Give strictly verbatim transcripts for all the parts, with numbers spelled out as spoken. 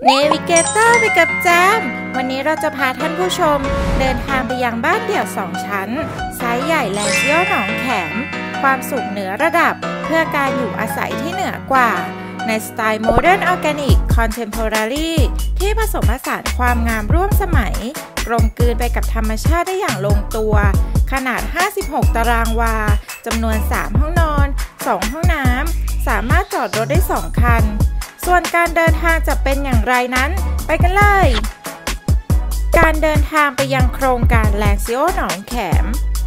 เนวิเกเตอร์ไปกับแจมวันนี้เราจะพาท่านผู้ชมเดินทางไปยังบ้านเดี่ยวสองชั้นไซส์ใหญ่แลนด์เซียวหนองแขมความสูงเหนือระดับเพื่อการอยู่อาศัยที่เหนือกว่าในสไตล์โมเดิร์นออร์แกนิกคอนเทมพอรารีที่ผสมผสานความงามร่วมสมัยกลมกลืนไปกับธรรมชาติได้อย่างลงตัวขนาดห้าสิบหกตารางวาจำนวนสามห้องนอนสองห้องน้ำสามารถจอดรถได้สองคันส่วนการเดินทางจะเป็นอย่างไรนั้นไปกันเลยการเดินทางไปยังโครงการแลนด์เซียวหนองแขม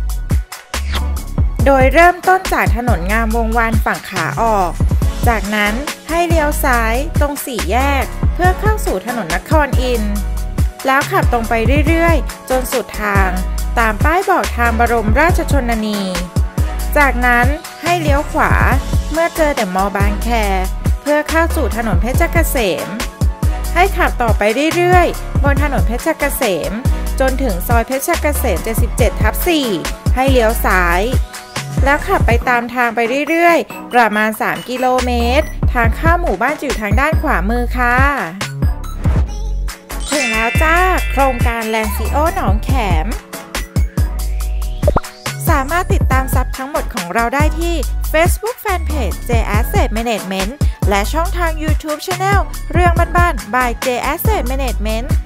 โดยเริ่มต้นจากถนนงามวงวานฝั่งขาออกจากนั้นให้เลี้ยวซ้ายตรงสี่แยกเพื่อเข้าสู่ถนนนครอินทร์แล้วขับตรงไปเรื่อยๆจนสุดทางตามป้ายบอกทางบรมราชชนนีจากนั้นให้เลี้ยวขวาเมื่อเจอเดอะมอลล์บางแคเพื่อเข้าสู่ถนนเพชรเกษมให้ขับต่อไปเรื่อยๆบนถนนเพชรเกษมจนถึงซอยเพชรเกษม เจ็ดสิบเจ็ดทับสี่ ให้เลี้ยวซ้ายแล้วขับไปตามทางไปเรื่อยๆประมาณสามกิโลเมตรทางเข้าหมู่บ้านจะอยู่ทางด้านขวามือค่ะถึงแล้วจ้าโครงการแลนด์ซีโอหนองแขมสามารถติดตามซับทั้งหมดของเราได้ที่ Facebook Fanpage เจ Asset Management และช่องทาง YouTube Channel เรื่องบ้านๆ by เจ Asset Management